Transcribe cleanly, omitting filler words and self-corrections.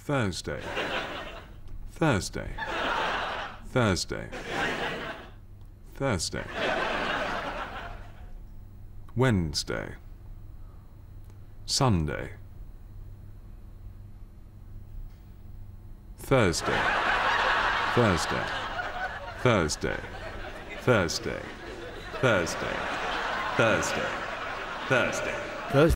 Thursday, Thursday, Thursday, Thursday. Wednesday, Sunday, Thursday, Thursday, Thursday, Thursday, Thursday, Thursday, Thursday.